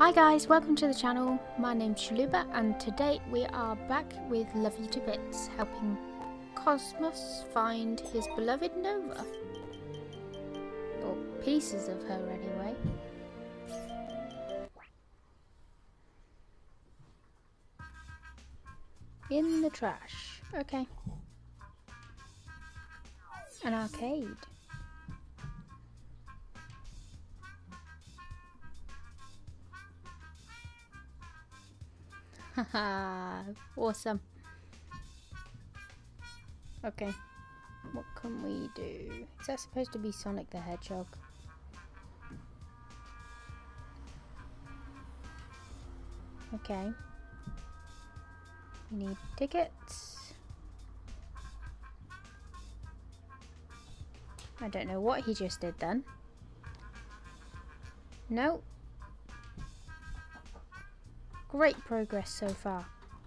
Hi guys, welcome to the channel. My name's Shaluba and today we are back with Love You to Bits, helping Cosmos find his beloved Nova. Or pieces of her anyway. In the trash. Okay. An arcade. Haha, awesome. Okay, what can we do? Is that supposed to be Sonic the Hedgehog? Okay. We need tickets. I don't know what he just did then. No. Great progress so far.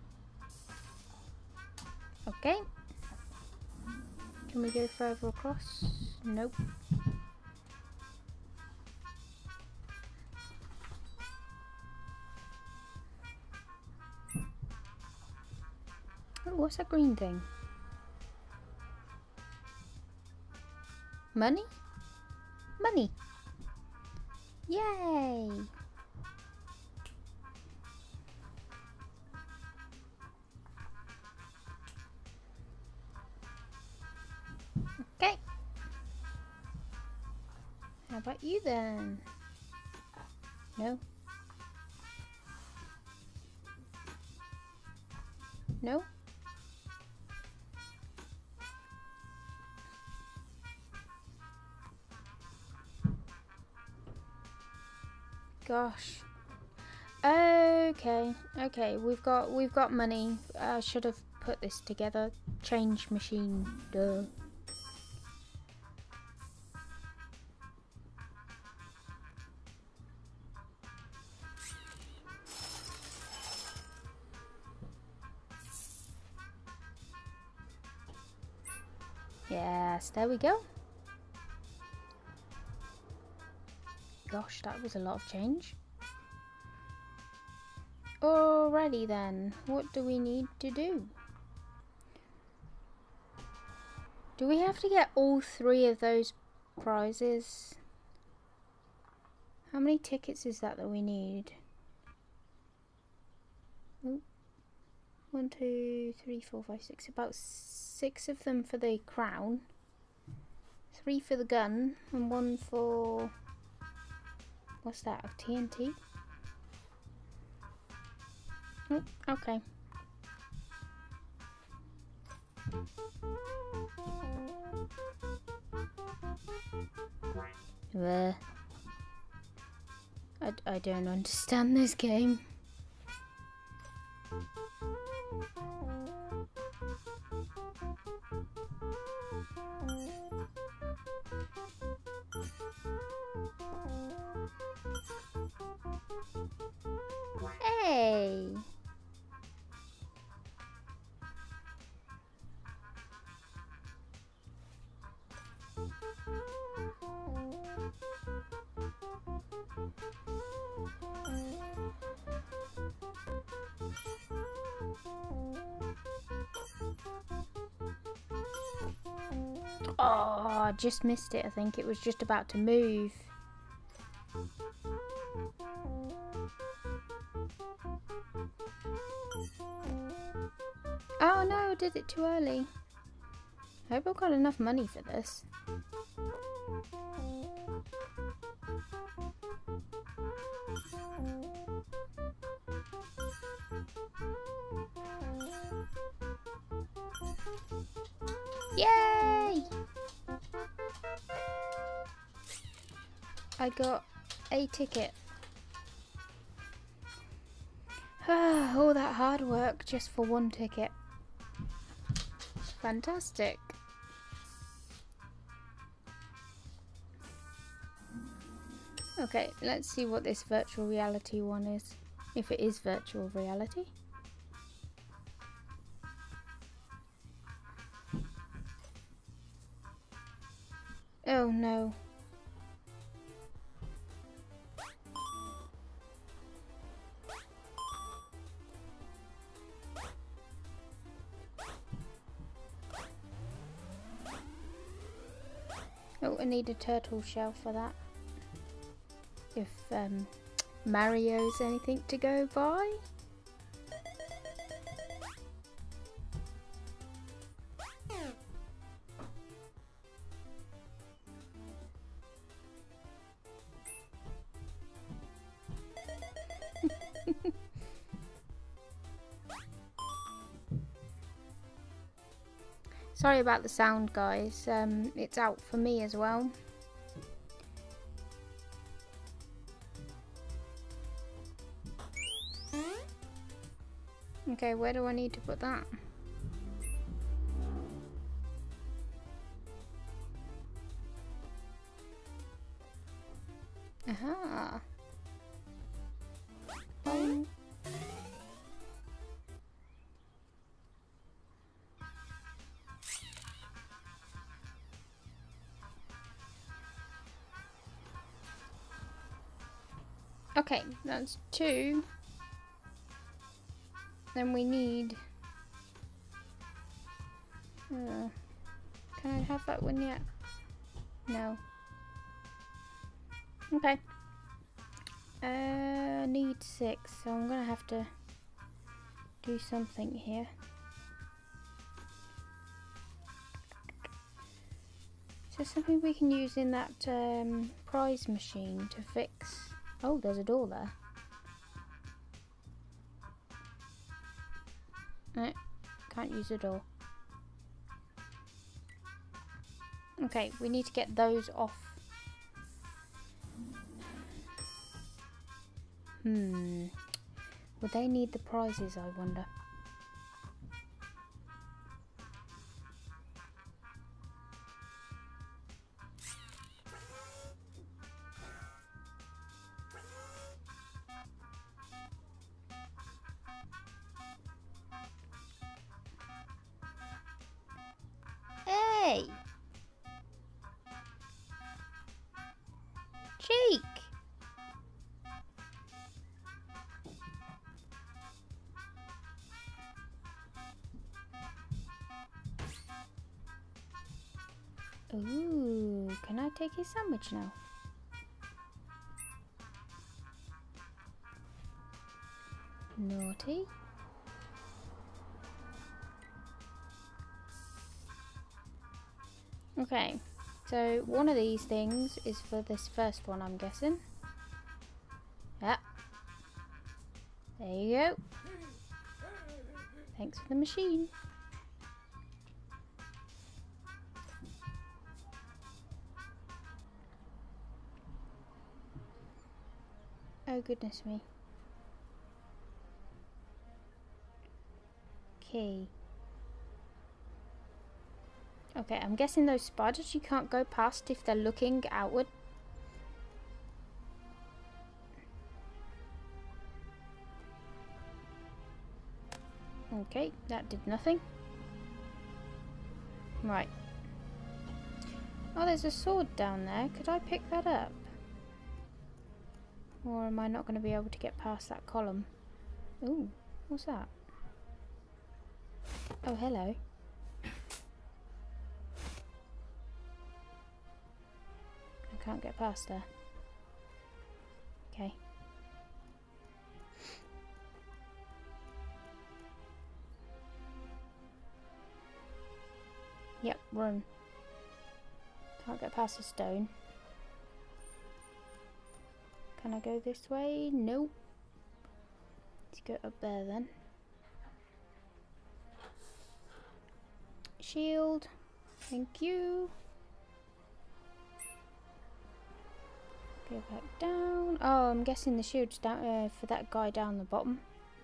Okay. Can we go further across? Nope. Oh, what's that green thing? Money? Money! Yay! Okay. How about you then? No? No? Gosh. Okay, we've got money. I should have put this together. Change machine. Duh. Yes, there we go. Gosh, that was a lot of change. Alrighty then, what do we need to do? Do we have to get all 3 of those prizes? How many tickets is that we need? Ooh. 1, 2, 3, 4, 5, 6. About 6 of them for the crown. 3 for the gun. And 1 for... what's that? A TNT? Oh, okay. I don't understand this game. Hey! Oh, I just missed it. I think it was just about to move. Oh no, I did it too early. I hope I've got enough money for this. Yay! I got a ticket. All that hard work just for 1 ticket. Fantastic. Okay, let's see what this virtual reality one is. If it is virtual reality. Oh no. I need a turtle shell for that. If Mario's anything to go by. Sorry about the sound, guys. It's out for me as well. Okay, where do I need to put that? Aha. Okay, that's 2. Then we need... can I have that one yet? No. Okay. Need 6, so I'm gonna have to do something here. Is there something we can use in that prize machine to fix? Oh, there's a door there. No, can't use a door. Okay, we need to get those off. Would they need the prizes, I wonder? Hey! Cheek! Ooh, can I take his sandwich now? Naughty. Okay, so one of these things is for this first one, I'm guessing. Yep. There you go. Thanks for the machine. Oh goodness me. Key. Okay, I'm guessing those spiders you can't go past if they're looking outward. Okay, that did nothing. Right. Oh, there's a sword down there. Could I pick that up? Or am I not going to be able to get past that column? Ooh, what's that? Oh, hello. I can't get past her. Okay. Yep, run. Can't get past the stone. Can I go this way? Nope. Let's go up there then. Shield. Thank you. Go back down. Oh, I'm guessing the shield's down for that guy down the bottom.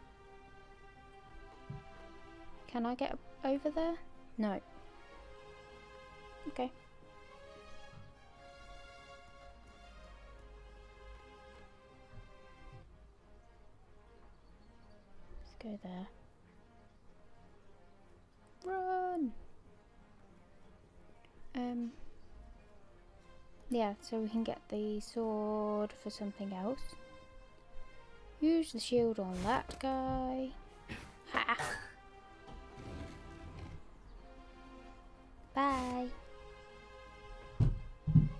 Can I get over there? No. Okay. Go there. Run! Yeah, so we can get the sword for something else. Use the shield on that guy. Ha! Bye!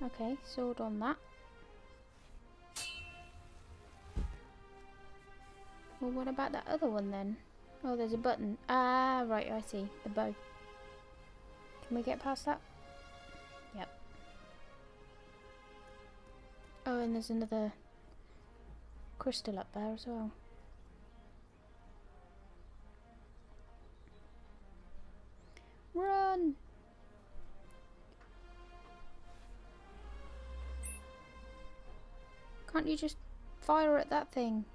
Okay, sword on that. Well, what about that other one then? Oh, there's a button. Ah, right, I see. The bow. Can we get past that? Yep. Oh, and there's another crystal up there as well. Run! Can't you just fire at that thing?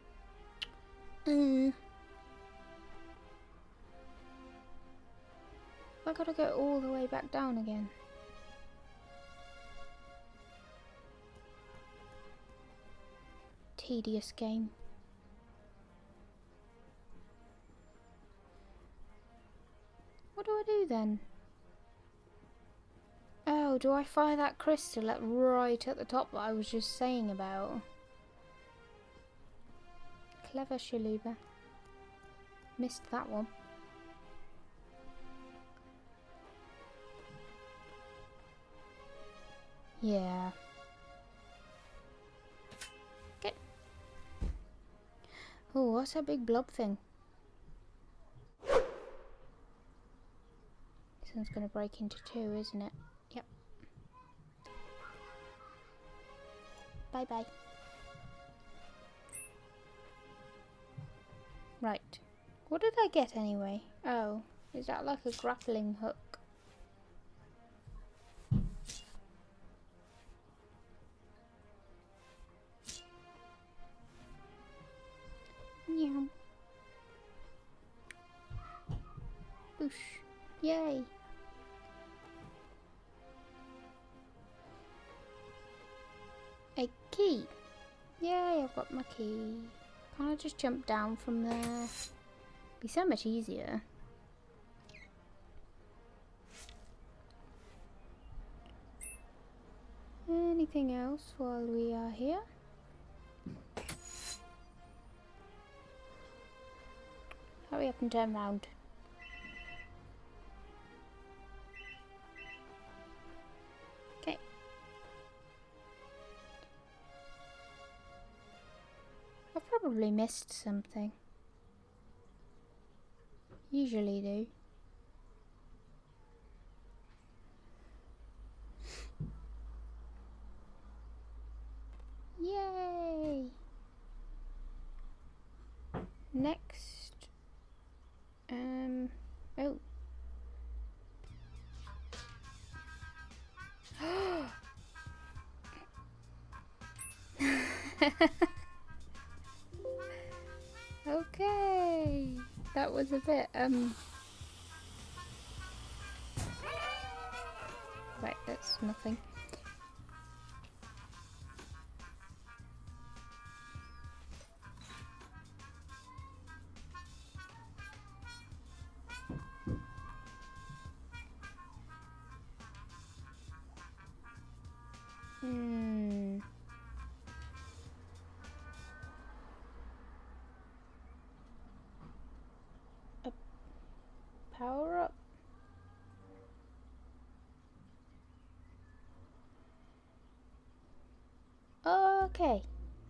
I gotta go all the way back down again. Tedious game. What do I do then? Oh, do I fire that crystal at right at the top that I was just saying about? Clever Shaluba. Missed that one. Yeah. Okay. Oh, what's that big blob thing? This one's gonna break into two, isn't it? Yep. Bye bye. Right. What did I get anyway? Oh, is that like a grappling hook? Meow. Boosh. Yay. A key. Yay, I've got my key. Can't I just jump down from there? Be so much easier. Anything else while we are here? Hurry up and turn round. Okay. I've probably missed something. Usually do. Yay! Next. Oh. Okay. That was a bit, Right, that's nothing. A power up. Okay.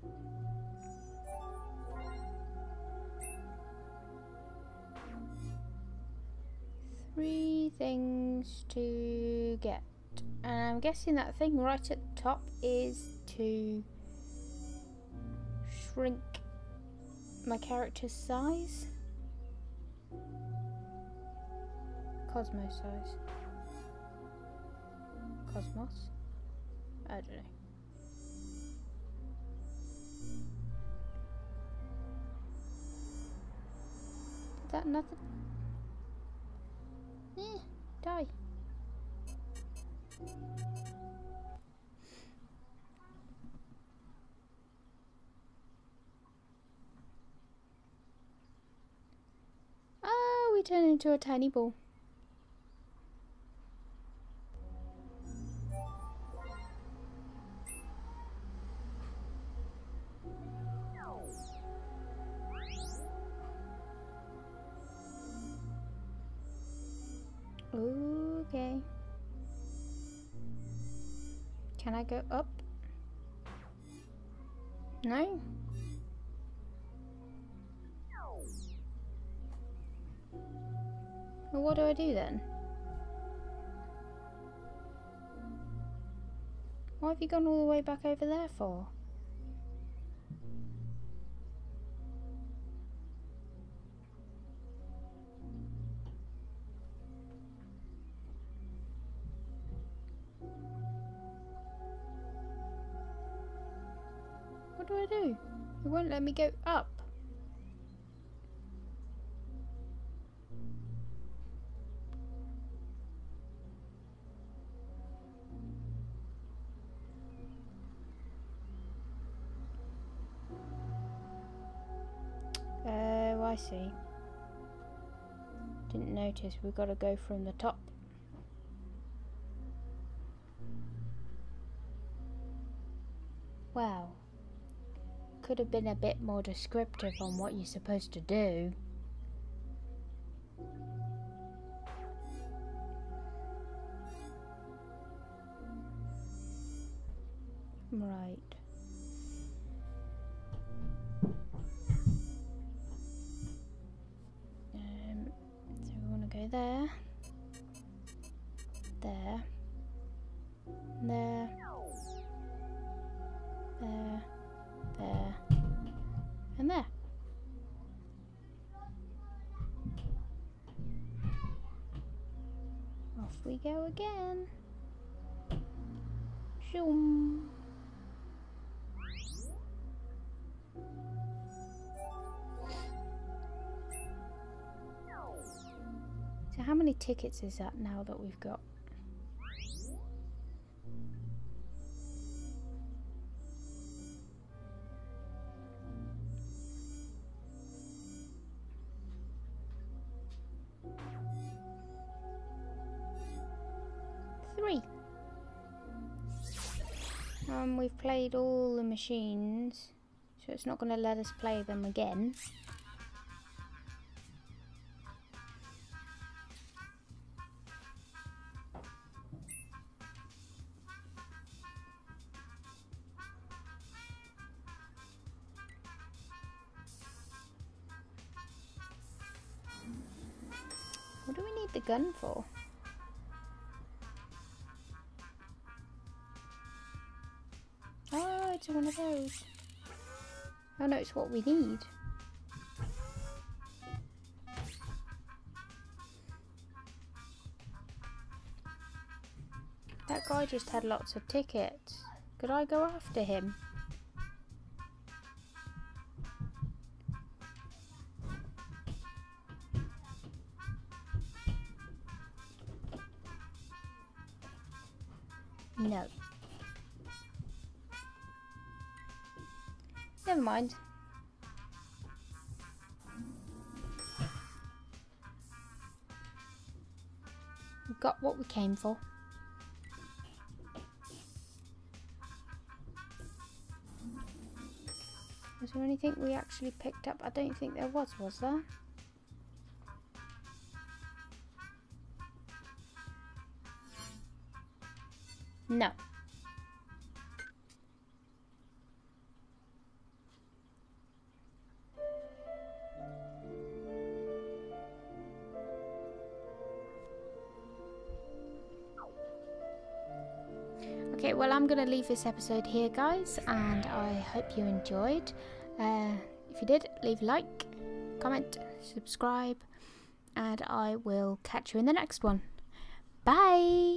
Three things to get. And I'm guessing that thing right at the top is to shrink my character's size. Cosmos size. Cosmos? I don't know. Is that nothing? Die. Oh, we turn into a tiny ball. Okay. Can I go up? No? Well, what do I do then? Why have you gone all the way back over there for? What do I do? It won't let me go up. Oh, I see. Didn't notice. We've got to go from the top. Well, could have been a bit more descriptive on what you're supposed to do. Right. So we want to go there, there, there, there, there, and there. Off we go again. Zoom. So how many tickets is that now that we've got? Three. We've played all the machines, so it's not going to let us play them again. What do we need the gun for? Oh, it's one of those. Oh no, it's what we need. That guy just had lots of tickets. Could I go after him? No. Never mind. We've got what we came for. Was there anything we actually picked up? I don't think there was there? No. Okay, well, I'm going to leave this episode here, guys, and I hope you enjoyed. If you did, leave a like, comment, subscribe, and I will catch you in the next one. Bye!